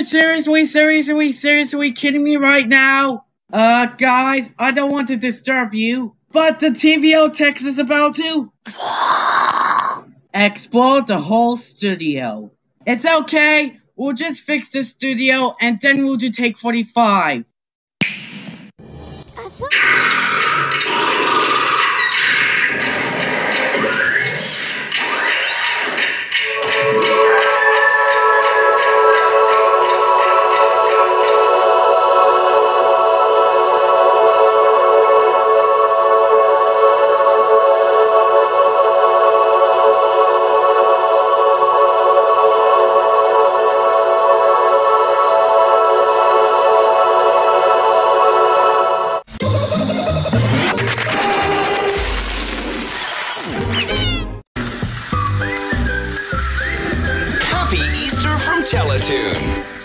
seriously kidding me right now? Guys, I don't want to disturb you, but the TVO text is about to explode the whole studio. It's okay, we'll just fix the studio and then we'll do take 45. Happy Easter from Teletoon.